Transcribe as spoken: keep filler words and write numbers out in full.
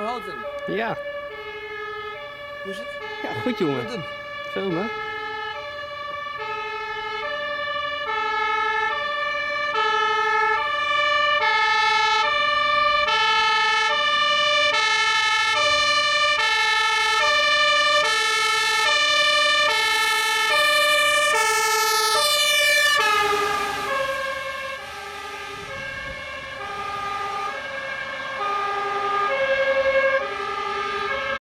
Houten. Ja, Hoe is het? ja goed jongen. Wat doen? Zo maar.